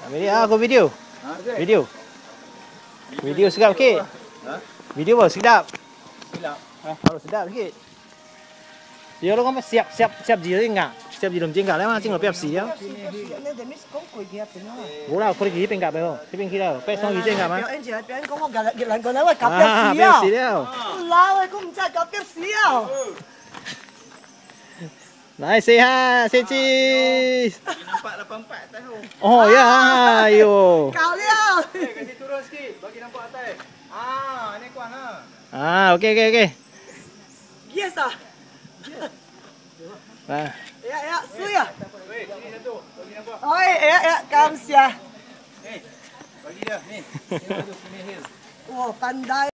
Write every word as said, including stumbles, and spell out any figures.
Video, aku video. Video. Video sedap sikit. Video apa? Sedap. Sedap. Kalau sedap sikit. Dia lo kan siap siap siap gì đấy ngạ, siap gì đồng chí ngạ đấy mà, chính là Pepsi á. Bố nào có gì bên cạnh không? Cái bên kia đâu? Pepsi xong gì trên ngạ mà? Anh chị, anh có một cái lần còn nói cặp À, Pepsi à? Pepsi đấy không? Lao ơi, cũng chắc cặp Pepsi à? Này, say hi, say cheese. Nampak lapan empat tahu. Oh ya, ayo. Cao liao. Eh, kasi turun sikit bagi nampak atas. Ah, ni kuat ha. À, ok ok ok. Yes à? À. Ya, ya, suya. Weh, sini satu. Bagi nampak. Oi, ya, ya, kamsia. Eh, bagi dia ni. Sini satu, sini hill. Wah, pandai.